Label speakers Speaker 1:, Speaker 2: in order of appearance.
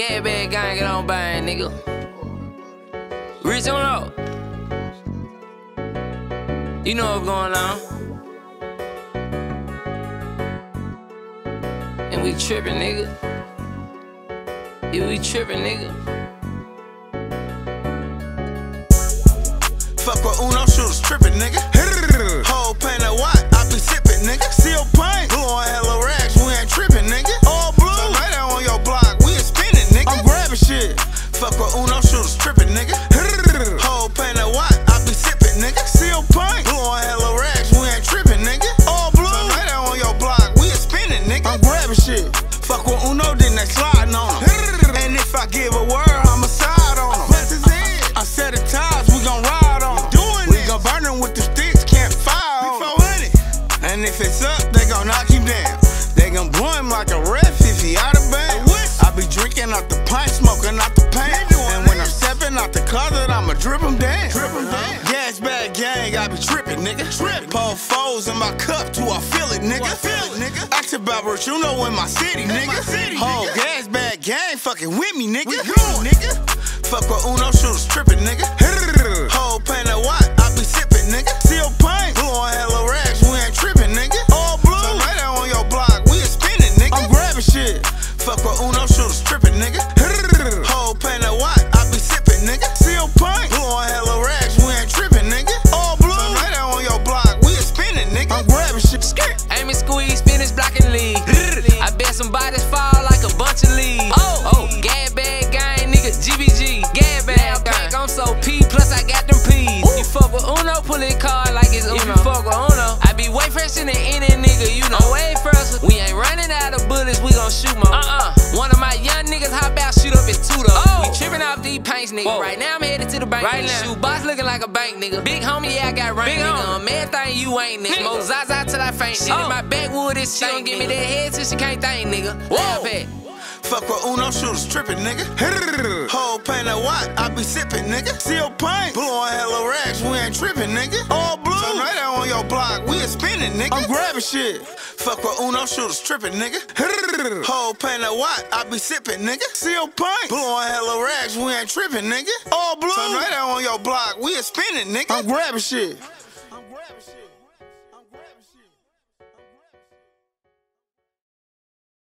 Speaker 1: Gas bag gang, get on bang, nigga. Rich on up. You know what's going on. And we trippin', nigga. Yeah, we trippin', nigga.
Speaker 2: Fuck with Uno, shooters trippin', nigga. Whole paint of white, I be sippin', nigga. Seal paint, blue on hella rags, we ain't trippin', nigga. All blue, so right there on your block, we ain't spinning, nigga. I'm grabbing shit. Fuck with Uno, shooters trippin', nigga. Whole paint of white, I be sippin', nigga. Seal paint, blue on hella rags, we ain't trippin', nigga. All blue, so right there on your block, we ain't spinning, nigga. I'm grabbing shit. Fuck with Uno, then they sliding on him. And if I give a word, I'ma side on him. I set the ties, we gon' ride on him. We gon' burn him with the sticks, can't fire on him. And if it's up, they gon' knock him down. They gon' blow him like a ref if he out of bounds. I be drinking out the pint, smoking out the pan. And when I'm stepping out the closet, I'ma drip him down. Gas bag gang, I be trippin', nigga. Pour foes in my cup till I feel it, nigga. Ask about Rich Uno in my city, nigga. Whole gas bag gang fucking with me, nigga. Fuck with Uno, shooters trippin', nigga. Whole paint of white, I be sippin', nigga. Seal paint, blue on hella rags, we ain't trippin', nigga. All blue, so right there on your block, we ain't spinning, nigga. I'm grabbing shit. Fuck with Uno, shooters trippin', nigga. Whole paint of white, I be sippin', nigga. Seal paint, blue on hella rags, we ain't trippin', nigga. All blue, so right there on your block, we ain't spinning, nigga. I'm grabbing shit.
Speaker 1: Aim and squeeze, finish blocking lead. I bet some bodies fall like a bunch of leaves. Oh, gas bag gang, nigga, GBG. Gas bag gang, I'm so P, plus I got them P's. You fuck with Uno, pull it card like it's Uno. If you fuck with Uno, I be way fresher than any nigga, you know. Way fresher. We ain't running out of bullets, we gon' shoot more. One of my young niggas hop out, shoot up his tutor. We trippin' off these paints, nigga. Right now I'm headed to the bank. Right now, shoot boss looking like a bank, nigga. Big homie, yeah, I got rank, nigga. I'm everything you ain't, nigga. Mo Zaza till I faint. Shit in my backwood, this shit gon' give me that head till she can't think, nigga. Whoa.
Speaker 2: Fuck with Uno, shooters trippin', nigga. Whole paint of white, I be sippin', nigga. Seal paint, blue on hella rags, we ain't trippin', nigga. All blue, so right there on your block, we ain't spinning, nigga. I'm grabbing shit. Fuck with Uno, shooters trippin', nigga. Whole paint of white, I be sippin', nigga. Seal paint, blue on hella rags, we ain't trippin', nigga. All blue, so right there on your block, we ain't spinning, nigga. I'm grabbing shit.